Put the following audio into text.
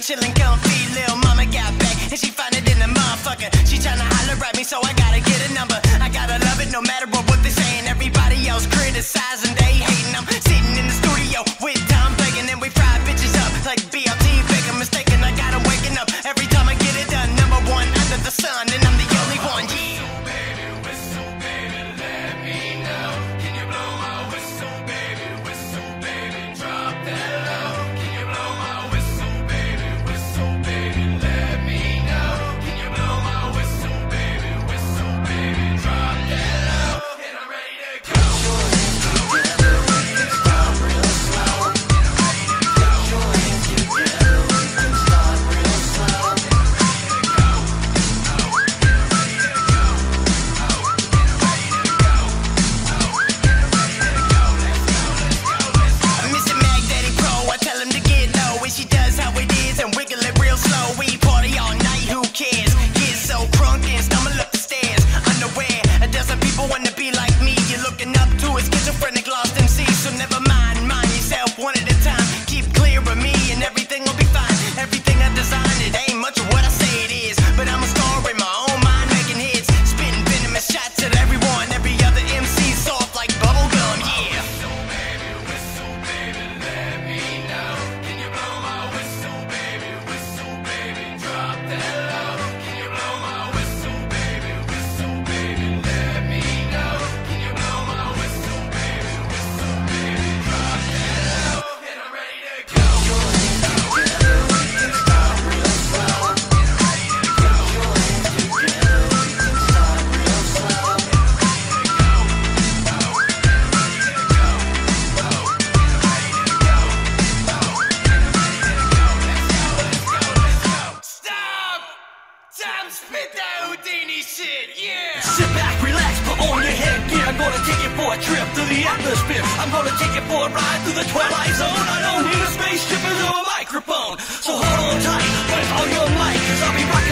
chillin' comfy. Lil' mama got back and she find it in the motherfucker. She tryna holler at me, so I gotta get a number. I gotta love it no matter what they saying. Everybody else criticizing, they hating. I'm sitting in the studio with Tom Blanken and we fry bitches up like BLT bacon. Mistaken, I gotta waking up every time I get it done. Number one under the sun and I'm the only one. Yeah. Whistle, baby, let me know. Can you blow my whistle, baby? Whistle, baby, drop that low. Can you blow my whistle, baby? Whistle, baby, let me know. Can you blow my whistle, baby? Whistle, baby, drop that low. And I'm ready to go. Sit back, relax, put on your headgear. I'm gonna take you for a trip through the atmosphere. I'm gonna take you for a ride through the twilight zone. I don't need a spaceship or a microphone, so hold on tight with all your might, 'cause I'll be rocking